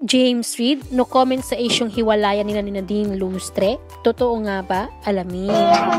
James REID, no comment sa isyung hiwalayan nila ni Nadine Lustre. Totoo nga ba? Alamin.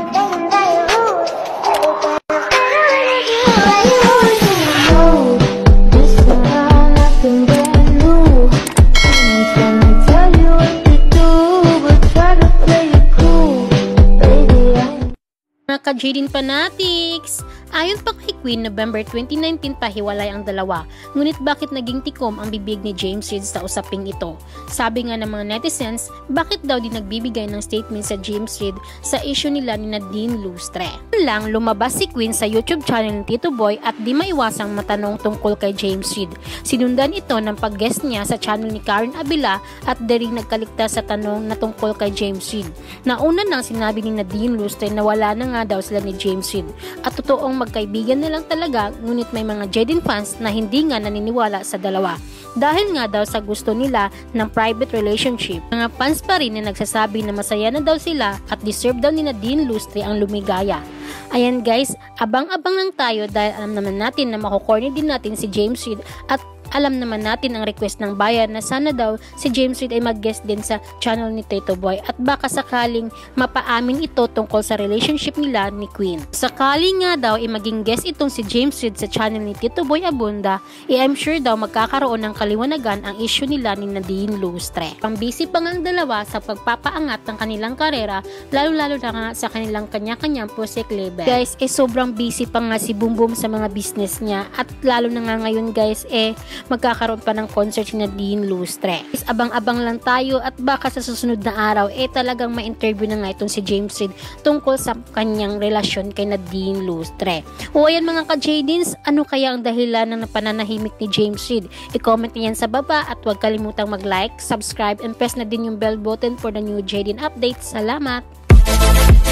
Mga ka-Jadine fanatics! Ayon pa kay Queen, November 2019 pa hiwalay ang dalawa. Ngunit bakit naging tikom ang bibig ni James REID sa usaping ito? Sabi nga ng mga netizens, bakit daw di nagbibigay ng statement sa James REID sa issue nila ni Nadine Lustre? Lang lumabas si Queen sa YouTube channel ng Tito Boy at di maiwasang matanong tungkol kay James REID. Sinundan ito ng pag-guest niya sa channel ni Karen Abila at daring nagkaligtas sa tanong na tungkol kay James REID. Nauna nang sinabi ni Nadine Lustre na wala na nga daw sila ni James REID at totoong magkaibigan na lang talaga, ngunit may mga Jadine fans na hindi nga naniniwala sa dalawa dahil nga daw sa gusto nila ng private relationship. Mga fans pa rin na nagsasabi na masaya na daw sila at deserve daw ni Nadine Lustre ang lumigaya. Ayan guys, abang-abang lang tayo dahil alam naman natin na makukorny din natin si James REID at alam naman natin ang request ng bayan na sana daw si James REID ay mag-guest din sa channel ni Tito Boy at baka sakaling mapaamin ito tungkol sa relationship nila ni Queen. Sakaling nga daw ay maging guest itong si James REID sa channel ni Tito Boy Abunda, I'm sure daw magkakaroon ng kaliwanagan ang issue nila ni Nadine Lustre. Pambisi pa nga ang dalawa sa pagpapaangat ng kanilang karera, lalo-lalo na nga sa kanilang kanya-kanyang project label. Guys, sobrang busy pa nga si Boom Boom sa mga business niya at lalo na nga ngayon guys magkakaroon pa ng concert si Nadine Lustre. Abang-abang lang tayo at baka sa susunod na araw talagang ma-interview na nga itong si James REID tungkol sa kanyang relasyon kay Nadine Lustre. O ayan mga ka-Jadines, ano kaya ang dahilan ng pananahimik ni James REID? I-comment niyan sa baba at huwag kalimutang mag-like, subscribe, and press na din yung bell button for the new Jadine updates. Salamat!